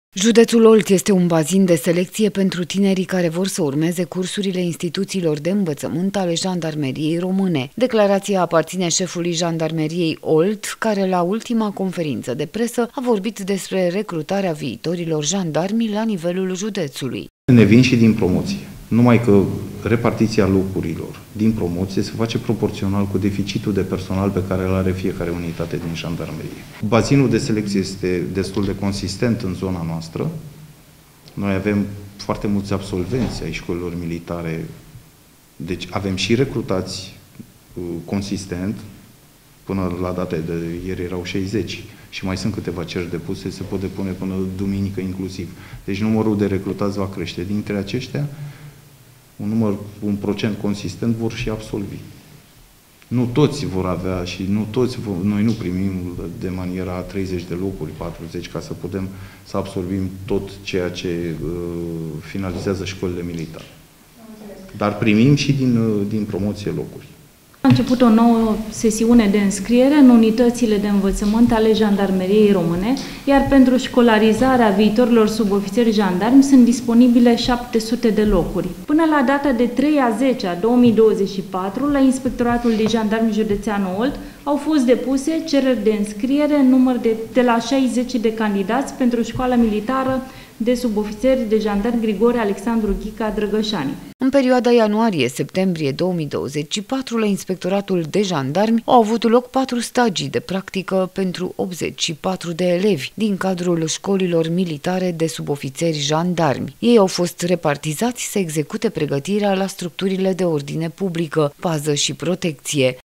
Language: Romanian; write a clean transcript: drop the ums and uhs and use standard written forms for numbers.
Județul Olt este un bazin de selecție pentru tinerii care vor să urmeze cursurile instituțiilor de învățământ ale Jandarmeriei Române. Declarația aparține șefului Jandarmeriei Olt, care la ultima conferință de presă a vorbit despre recrutarea viitorilor jandarmi la nivelul județului. Ne vin și din promoție, numai că repartiția locurilor din promoție se face proporțional cu deficitul de personal pe care îl are fiecare unitate din jandarmerie. Bazinul de selecție este destul de consistent în zona noastră. Noi avem foarte mulți absolvenți ai școlilor militare, deci avem și recrutați consistent. Până la data de ieri erau 60 și mai sunt câteva cereri depuse, se pot depune până duminică inclusiv. Deci numărul de recrutați va crește. Dintre aceștia, un procent consistent vor și absolvi. Nu toți vor avea și noi nu primim de maniera 30 de locuri, 40, ca să putem să absolvim tot ceea ce finalizează școlile militare. Dar primim și din promoție locuri. A început o nouă sesiune de înscriere în unitățile de învățământ ale Jandarmeriei Române, iar pentru școlarizarea viitorilor subofițeri jandarmi sunt disponibile 700 de locuri. Până la data de 3/10/2024, la Inspectoratul de Jandarmi Județean Olt au fost depuse cereri de înscriere în număr de la 60 de candidați pentru școala militară de subofițeri de jandarmi Grigore Alexandru Ghica Drăgășani. În perioada ianuarie-septembrie 2024, la Inspectoratul de Jandarmi au avut loc 4 stagii de practică pentru 84 de elevi din cadrul școlilor militare de subofițeri jandarmi. Ei au fost repartizați să execute pregătirea la structurile de ordine publică, pază și protecție.